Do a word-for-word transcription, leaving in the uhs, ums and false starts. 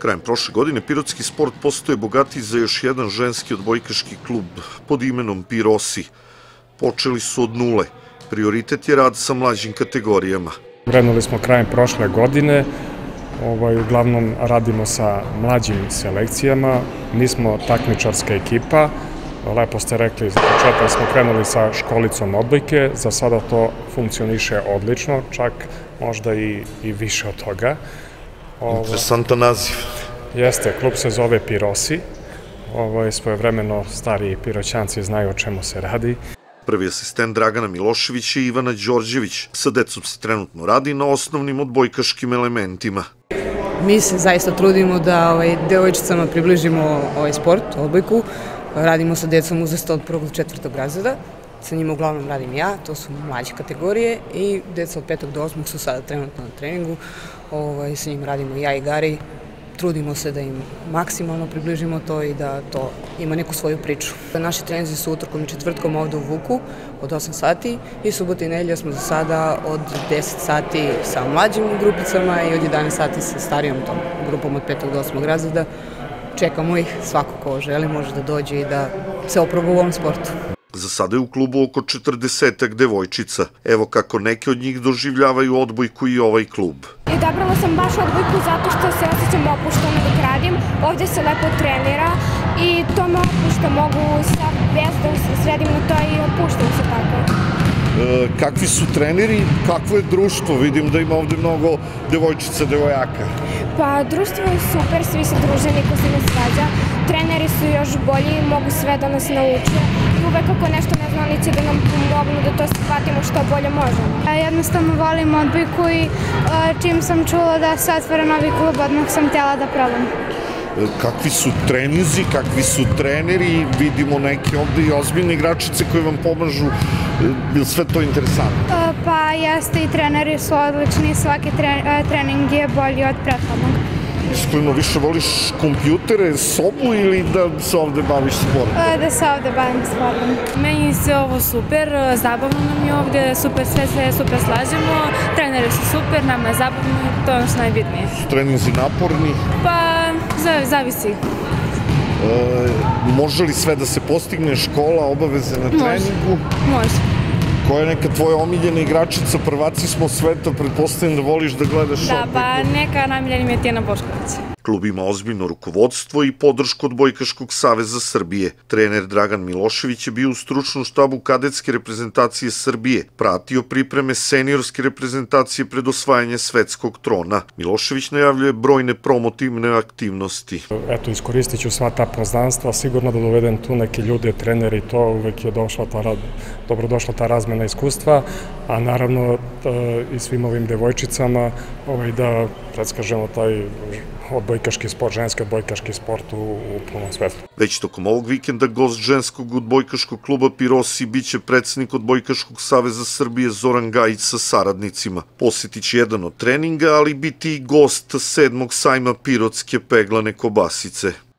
Krajem prošle godine pirotski sport postaje bogatiji za još jedan ženski odbojkaški klub pod imenom Pirosi. Počeli su od nule. Prioritet je rad sa mlađim kategorijama. Krenuli smo krajem prošle godine, uglavnom radimo sa mlađim selekcijama, nismo takmičarska ekipa. Lepo ste rekli, za početak smo krenuli sa školicom odbojke, za sada to funkcioniše odlično, čak možda i više od toga. Interesantan naziv. Jeste, klub se zove Pirosi, svojevremeno stariji piroćanci znaju o čemu se radi. Prvi asistent Dragana Miloševića i Ivana Đorđević. Sa decom se trenutno radi na osnovnim odbojkaškim elementima. Mi se zaista trudimo da devojčicama približimo ovaj sport, odbojku. Radimo sa decom uzrasta od prvog do četvrtog razreda. Sa njima uglavnom radim ja, to su mlađe kategorije i deca od petog do osmog su sada trenutno na treningu. Sa njim radimo ja i Gari. Trudimo se da im maksimalno približimo to i da to ima neku svoju priču. Naši treninzi su utorkom i četvrtkom ovde u Vuku od osam sati i subota i nedelja smo za sada od deset sati sa mlađim grupicama i od jedanaest sati sa starijom tom grupom od petog do osmog razreda. Čekamo ih, svako ko želi može da dođe i da se oproba u ovom sportu. Za sada je u klubu oko četrdesetak devojčica. Evo kako neke od njih doživljavaju odbojku i ovaj klub. Odabrala sam baš odbojku zato što se osjećam opušteno dok radim. Ovde se lepo trenira i to me opušta, mogu sad bez da se sredim na to i opuštam se tako. Kakvi su treneri, kakvo je društvo? Vidim da ima ovde mnogo devojčica, devojaka. Pa društvo je super, svi se druže, niko se ne svađa. Treneri su još bolji, mogu sve da nas nauče. I uvek ako nešto ne zna, oni će da nam pomognu da to shvatimo što bolje možemo. Jednostavno volim odbojku i čim sam čula da se otvara novi klub, odmah sam htjela da probam. Kakvi su treninzi, kakvi su treneri, vidimo neke ovde i ozbiljne igračice koje vam pomažu, je li sve to interesantno? Pa jeste i treneri su odlični, svaki trening je bolji od prethodnog. Iskreno, više voliš kompjutere, sobu ili da se ovde baviš sportom? Da se ovde bavim sportom. Meni je sve ovo super, zabavno nam je ovde, super, sve se super slažemo, treneri su super, nama je zabavno, to je ono što najbitnije. Su treninzi naporni? Pa, zavisi. Može li sve da se postigne, škola, obaveze na treningu? Može. Koja je neka tvoja omiljena igračica, prvaci smo sveta, pretpostavljam da voliš da gledaš odbojku? Da, pa neka najmiljena mi je Tijana Bošković. Klub ima ozbiljno rukovodstvo i podršku Odbojkaškog saveza Srbije. Trener Dragan Milošević je bio u stručnom štabu kadetske reprezentacije Srbije, pratio pripreme seniorske reprezentacije pred osvajanje svetskog trona. Milošević najavljuje brojne promotivne aktivnosti. Eto, iskoristit ću sva ta poznanstva, sigurno da dovedem tu neke ljude, treneri, to uvek je dobrodošla ta razmena iskustva, a naravno i svim ovim devojčicama da predskažemo taj odbojkaški sport, ženski odbojkaški sport u punom svetu. Već tokom ovog vikenda gost ženskog odbojkaškog kluba Pirosi biće predsednik Odbojkaškog saveza Srbije Zoran Gajić sa saradnicima. Posjetit će jedan od treninga, ali biti i gost sedmog sajma pirotske peglane kobasice.